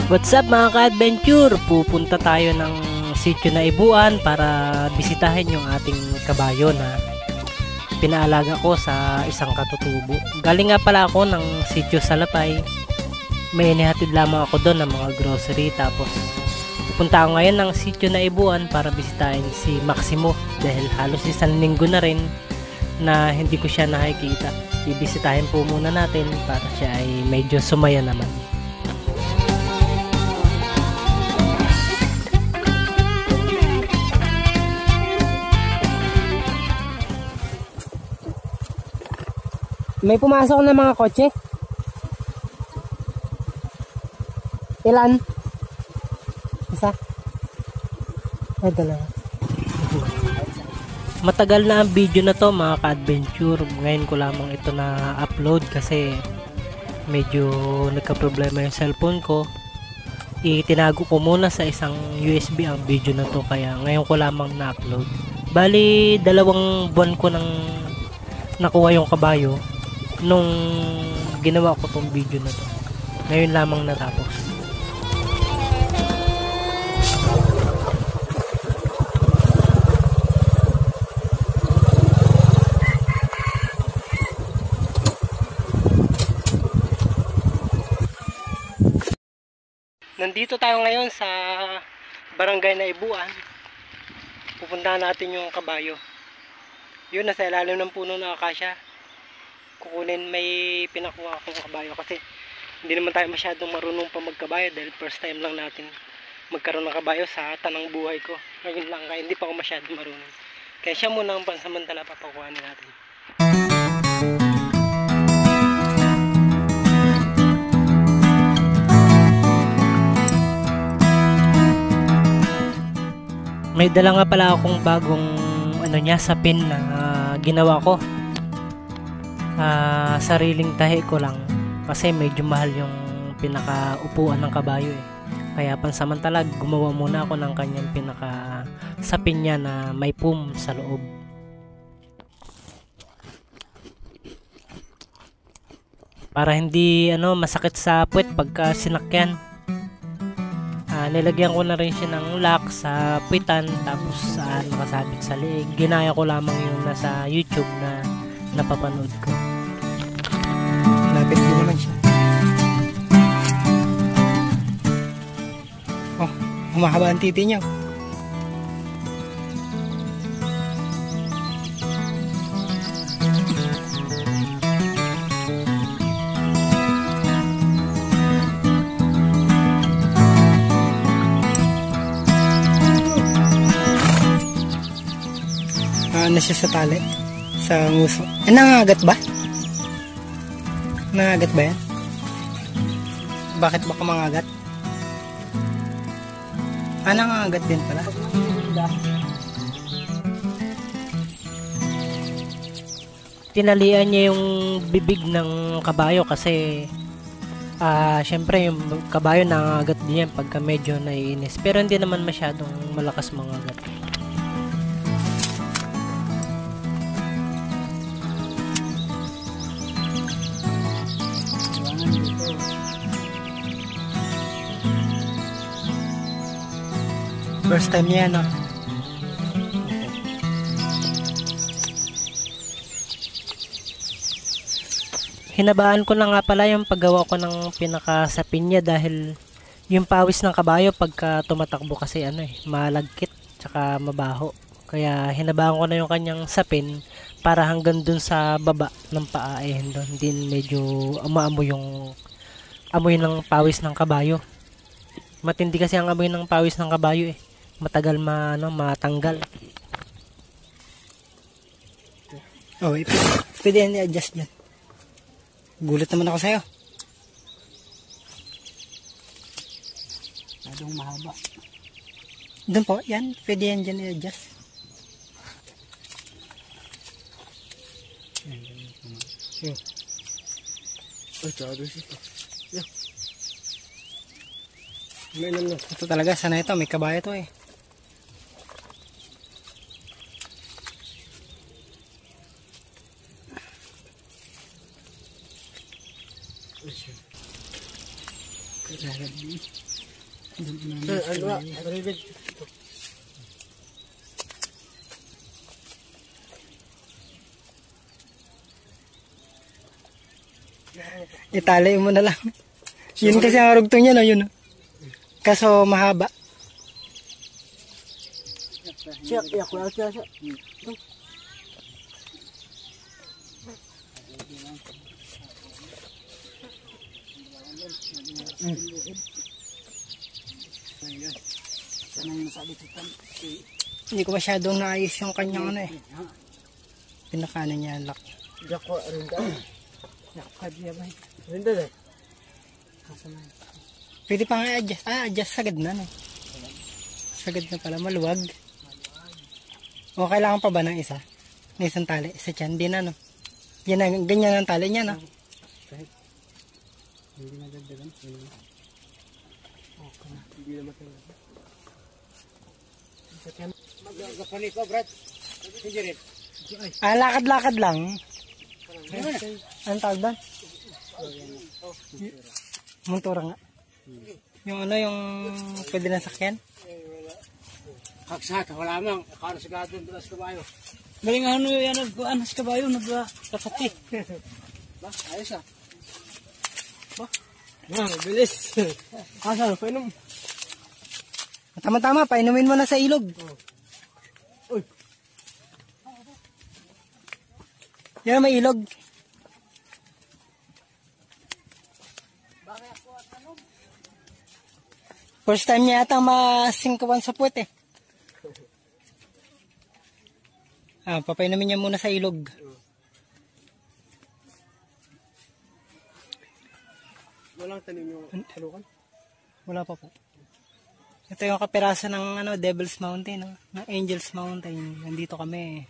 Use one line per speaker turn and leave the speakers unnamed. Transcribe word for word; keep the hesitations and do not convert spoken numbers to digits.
What's up mga ka-adventure? Pupunta tayo ng sitio na Ibuan para bisitahin yung ating kabayo na pinaalaga ko sa isang katutubo. Galing nga pala ako ng sitio Salapay. May inihatid lamang ako doon ng mga grocery, tapos pupunta ako ngayon ng sitio na Ibuan para bisitahin si Maximo dahil halos isang linggo na rin na hindi ko siya nakikita. Ibisitahin po muna natin para siya ay medyo sumaya naman. May pumasok na mga kotse. Ilan? Isa? Ay, dalawa. Matagal na ang video na to mga ka-adventure. Ngayon ko lamang ito na upload kasi medyo nagka-problema yung cellphone ko. Itinago ko muna sa isang U S B ang video na to, kaya ngayon ko lamang na-upload. Bali, dalawang buwan ko nang nakuha yung kabayo nung ginawa ko tong video na to. Ngayon lamang natapos. Nandito tayo ngayon sa barangay na Ibuan. Pupuntahan natin yung kabayo. Yun, nasa ilalim ng puno ng akasya. Kukunin, may pinakuha akong kabayo kasi hindi naman tayo masyadong marunong pa magkabayo dahil first time lang natin magkaroon ng kabayo sa tanang buhay ko. Ngayon lang, kaya hindi pa ako masyadong marunong. Kaya siya muna ang pansamantala papakuhanin natin. May dala nga pala akong bagong ano niya, sapin na uh, ginawa ko. Uh, sariling tahi ko lang kasi medyo mahal yung pinakaupuan ng kabayo eh. Kaya pansamantala gumawa muna ako ng kanyang pinaka sapin niya na may pum sa loob. Para hindi ano masakit sa puwet pagka sinakyan. Uh, nilagyan ko na rin siya ng lock sa puwitan, tapos uh, nakasabit sa leeg. Ginaya ko lamang yung nasa YouTube na napapanood ko. Lapit din naman siya. Oh, humahaba ang titi niya. Ano siya sa tali? Sa nguso. Eh, nangangagat ba? Nangangagat ba yan? Bakit baka mangagat? Ah, nangangagat din pala. Tinalian niya yung bibig ng kabayo kasi ah, uh, syempre yung kabayo nangangagat din yan pagka medyo naiinis. Pero hindi naman masyadong malakas mangagat. First time niya, no? Hinabaan ko na nga pala yung paggawa ko ng pinakasapin niya dahil yung pawis ng kabayo pagka tumatakbo kasi ano eh, malagkit tsaka mabaho. Kaya hinabaan ko na yung kanyang sapin para hanggang dun sa baba ng paa eh, hindi medyo umaamoy yung amoy ng pawis ng kabayo. Matindi kasi ang amoy ng pawis ng kabayo eh. Matagal ma, ano, matanggal. Oh, pwede yan i-adjust dyan. Gulat naman ako sa'yo. Masyadong mahaba. Doon po, yan. Pwede yan dyan i-adjust. Yan, yan, yan. Ay, tsado siya. Yan. May naman. Ito talaga, sana ito. May kabayo to eh. Kailangan
Ano? Ribid.
Italay mo na lang. Yun kasi ang rugtong niya, no? Yun. Kaso mahaba.
Siya, iya ko siya siya.
Hindi ko masyadong naayos yung kanyang ano eh. Pinakano niya lock.
Jako rinda. Jako dia ba? Rinda deh. Kasama.
Pwede pa nga adjust. Ah, adjust sagad na no. Sagad na pala, maluwag. O kailangan pa ba ng isa? Ng isang tali? Sa tiyan, di na no. Yan ang, ganyan ang tali niya no.
Hindi na dagdagan. Okay na. Hindi na matanggal. Sa tiyan. Magkakani ko, Brad. Sige rin.
Ah, lakad-lakad lang. Anong tawag doon? Montura nga. Yung ano, yung pwede na sakyan?
Kaksat, wala mang. Akala sigado yung dulas kabayo.
Galing ano yan, nag-ano sa kabayo, nag-kakati.
Ba, ayos ah. Ba? Nga, bilis. Asa, painom.
Tama-tama, painumin mo na sa ilog.
Uy.
Yan may ilog. First time niya yata masingkawan sa puwet eh. Ah, papainumin niya muna sa ilog.
Walang tanim yung talukan?
Wala pa po. Ito yung kapiraso ng ano, Devil's Mountain, no? Ng Angel's Mountain. Nandito kami.